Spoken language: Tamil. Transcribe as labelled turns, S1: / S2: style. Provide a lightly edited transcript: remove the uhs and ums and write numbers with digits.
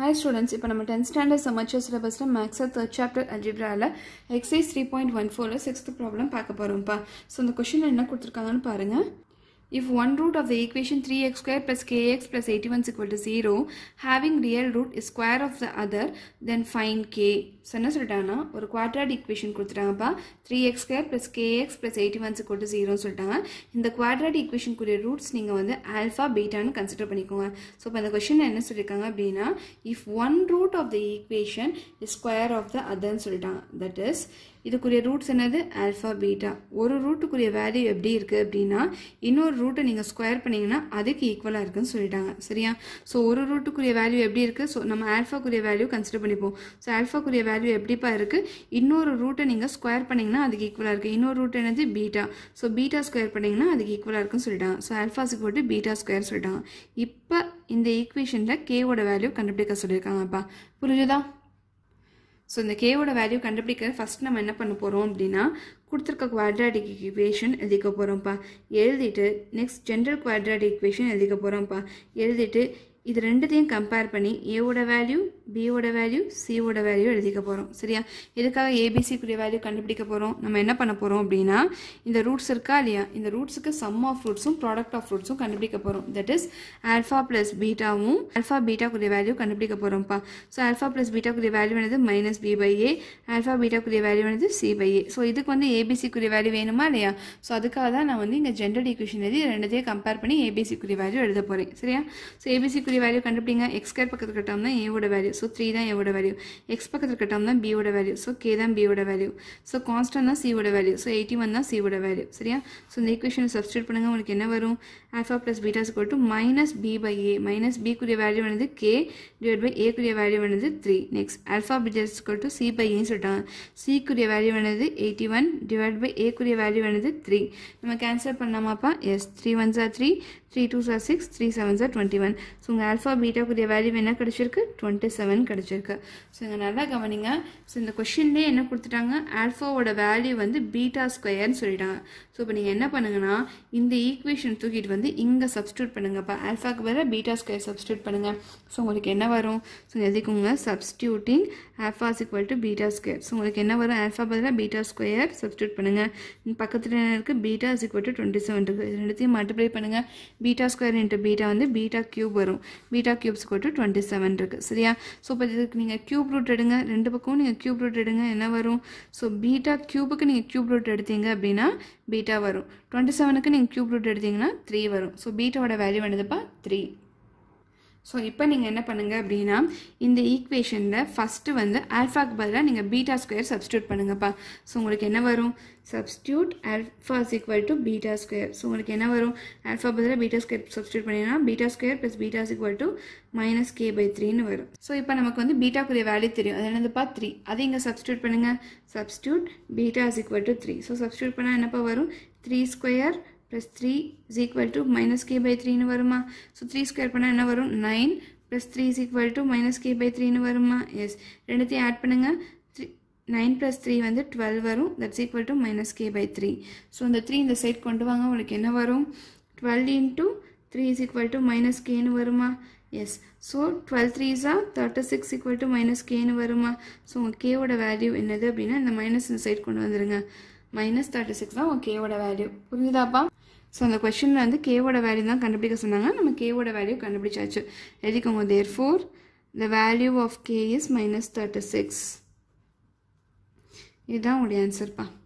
S1: Hi students, இப்போ நம்ம 10th standard summature syllabus maths 3rd chapter algebra exercise 3.14 6th problem பார்க்க போறோம்ப்பா. சோ இந்த क्वेश्चन என்ன கொடுத்திருக்காங்கன்னு பாருங்க. If one root of the equation 3x square plus kx plus 81 is equal to 0, having real root is square of the other, then find k. So என்ன சொல்லிட்டாங்கன்னா ஒரு quadratic equation கொடுத்துட்டாங்கப்பா. 3x square plus kx plus 81 is equal to 0 சொல்லிட்டாங்க. இந்த quadratic equation கூடிய roots நீங்க வந்து alpha beta னு கன்சிடர் பண்ணிக்கோங்க. So இப்போ இந்த क्वेश्चन என்ன சொல்லிருக்காங்க அப்படினா if one root of the equation is square of the other னு சொல்லிட்டாங்க. That is இதுக்குரிய ரூட்ஸ் என்னது alpha beta. ஒரு ரூட்டுக்குரிய வேல்யூ எப்படி இருக்கு அப்படினா இன்னொரு ரூட்டை நீங்க ஸ்கொயர் பண்ணீங்கன்னா அதுக்கு ஈக்குவலா இருக்குன்னு சொல்லிட்டாங்க. சரியா? சோ ஒரு ரூட்டுக்குரிய வேல்யூ எப்படி இருக்கு? சோ நம்ம ஆல்பாக்குரிய வேல்யூ கன்சிடர் பண்ணிப்போம். சோ ஆல்பாக்குரிய வேல்யூ எப்படிப்பா இருக்கு? இன்னொரு ரூட்டை நீங்க ஸ்கொயர் பண்ணீங்கன்னா அதுக்கு ஈக்குவலா இருக்கு. இன்னொரு ரூட் என்னது பீட்டா. சோ பீட்டா ஸ்கொயர் பண்ணீங்கன்னா அதுக்கு ஈக்குவலா இருக்குன்னு சொல்லிட்டாங்க. So alpha is equal to beta square சொல்லிட்டாங்க. இப்போ இந்த ஈக்குவேஷன்ல k ஓட வேல்யூ கண்டுபிடிக்க சொல்லிருக்காங்கப்பா. புரியுதா? So இந்த k ஓட வேல்யூ கண்டுபிடிக்க ஃபர்ஸ்ட் நம்ம என்ன பண்ண போறோம் அப்படினா கொடுத்திருக்க quadratic equation எழுதிக்க போறோம்ப்பா. எழுதிட்டு நெக்ஸ்ட் ஜெனரல் quadratic equation எழுதிக்க போறோம்ப்பா. எழுதிட்டு இது ரெண்டுத்தையும் கம்பேர் பண்ணி a ஓட வேல்யூ b ஓட வேல்யூ c ஓட வேல்யூ எழுதிக்க போறோம். சரியா? இதுக்காக abc குரிய வேல்யூ கண்டுபிடிக்க போறோம். நம்ம என்ன பண்ண போறோம் அப்படினா இந்த ரூட்ஸ் இருக்கா இல்லையா? இந்த ரூட்ஸ்க்கு சம் ஆஃப் ரூட்ஸும் ப்ராடக்ட் ஆஃப் ரூட்ஸும் கண்டுபிடிக்க போறோம். தட் இஸ் ஆல்பா பிளஸ் பீட்டாவும் ஆல்பா பீட்டா குரிய வேல்யூ கண்டுபிடிக்க போறோம்ப்பா. சோ ஆல்பா பிளஸ் பீட்டா குரிய வேல்யூ என்னது -b/a, ஆல்பா பீட்டா குரிய வேல்யூ என்னது c/a. சோ இதுக்கு வந்து abc குரிய வேல்யூ வேணுமா இல்லையா? சோ அதுக்காக தான் நான் வந்து இங்க ஜெனரல் ஈக்குவேஷன் எழுதி ரெண்டுத்தையும் கம்பேர் பண்ணி abc குரிய வேல்யூ எழுத போறேன். சரியா? சோ abc வேல்யூ கண்டுபிடிங்க. x ஸ்கொயர் பக்கத்துல கட்டாம தான் a ஓட வேல்யூ. சோ 3 தான் a ஓட வேல்யூ. x பக்கத்துல கட்டாம தான் b ஓட வேல்யூ. சோ k தான் b ஓட வேல்யூ. சோ கான்ஸ்டன்ட் தான் c ஓட வேல்யூ. சோ 81 தான் c ஓட வேல்யூ. சரியா? சோ இந்த ஈக்குவேஷனை சப்ஸ்டிட்யூட் பண்ணுங்க. உங்களுக்கு என்ன வரும்? alpha plus beta is equal to -b/a. -b குரிய வேல்யூ என்னது k divided by a குரிய வேல்யூ என்னது 3. Next alpha beta is equal to c/a ன்னு சொல்லிட்டாங்க. c குரிய வேல்யூ என்னது 81 divided by a குரிய வேல்யூ என்னது 3. நம்ம கேன்சல் பண்ணலாமாப்பா? Yes. 3 1s are 3, 3 2s are 6, 3 7s are 21. So உங்க ஆல்பா பீட்டா குரிய வேல்யூ என்ன கிடைச்சிருக்கு? 27 கிடைச்சிருக்கு. சோ இங்க நல்லா கவனிங்க. சோ இந்த क्वेश्चनலயே என்ன கொடுத்துட்டாங்க? ஆல்பாவோட வேல்யூ வந்து பீட்டா ஸ்கொயர் னு சொல்லிட்டாங்க. சோ இப்போ நீங்க என்ன பண்ணுங்கன்னா இந்த ஈக்குவேஷன் தூக்கிட்டு வந்து இங்க சப்ஸ்டிட்யூட் பண்ணுங்கப்பா. ஆல்பாக்கு பதிலா பீட்டா ஸ்கொயர் சப்ஸ்டிட்யூட் பண்ணுங்க. சோ உங்களுக்கு என்ன வரும்? சோ எழுதிக்கோங்க. Substituting alpha is equal to beta square. So உங்களுக்கு என்ன வரும்? ஆல்பா பதிலா பீட்டா ஸ்கொயர் சப்ஸ்டிட்யூட் பண்ணுங்க. பக்கத்துல என்ன இருக்கு? பீட்டா இஸ் ஈக்குவல் டு 27 இருக்கு. இது ரெண்டுத்தையும் மல்டிப்ளை பண்ணுங்க. பீட்டா ஸ்கொயர் இன்டு பீட்டா வந்து பீட்டா கியூப் வரும். Beta cube is equal to 27 இருக்கு. சரியா? சோ இப்போ இதுக்கு நீங்க கியூப் ரூட் எடுங்க. ரெண்டு பக்கமும் நீங்க கியூப் ரூட் எடுங்க. என்ன வரும்? சோ பீட்டா கியூபுக்கு நீங்க கியூப் ரூட் எடுத்தீங்க அப்படினா பீட்டா வரும். 27க்கு நீங்க கியூப் ரூட் எடுத்தீங்கன்னா 3 வரும். சோ பீட்டாவோட வேல்யூ என்னதுப்பா? 3. சோ இப்போ நீங்க என்ன பண்ணுங்க அப்படினா இந்த ஈக்குவேஷன்ல ஃபர்ஸ்ட் வந்து ஆல்பாக்கு பதிலா நீங்க பீட்டா ஸ்கொயர் சப்ஸ்டிட்யூட் பண்ணுங்கப்பா. சோ உங்களுக்கு என்ன வரும்? Substitute alpha is equal to beta square. So உங்களுக்கு என்ன வரும்? ஆல்பா பதிலா பீட்டா ஸ்கொயர் சப்ஸ்டிட்யூட் பண்ணீங்கன்னா beta square plus beta is equal to -k/3 னு வரும். சோ இப்போ நமக்கு வந்து பீட்டா குரிய வேல்யூ தெரியும். அது என்னதுப்பா? 3. அதை இங்க சப்ஸ்டிட்யூட் பண்ணுங்க. Substitute beta is equal to 3. So substitute பண்ணா என்னப்பா வரும்? 3 square plus 3 is equal to -k/3 னு வருமா? so 3 ஸ்கொயர் பண்ணா என்ன வரும்? 9 plus 3 is equal to -k/3 னு வருமா? எஸ். ரெண்டுத்தையும் ஆட் பண்ணுங்க. 9 plus 3 வந்து 12 வரும். that's equal to -k/3. so இந்த 3 இந்த சைடு கொண்டு வாங்க. உங்களுக்கு என்ன வரும்? 12 into 3 is equal to -k னு வருமா? Yes. so 12 3s are 36 equal to -k னு வருமா? so உங்க k ஓட வேல்யூ என்னது அப்படின்னா இந்த மைனஸ் இந்த சைடு கொண்டு வந்துருங்க. -36 தான் உங்க k ஓட வேல்யூ. புரியுதாப்பா? ஸோ அந்த கொஸ்டினில் வந்து k ஓட வேல்யூ தான் கண்டுபிடிக்க சொன்னாங்க. நம்ம k ஓட வேல்யூ கண்டுபிடிச்சாச்சு. எழுதிக்கோங்க. therefore the value of k is -36. இதுதான் உடைய ஆன்சர்ப்பா.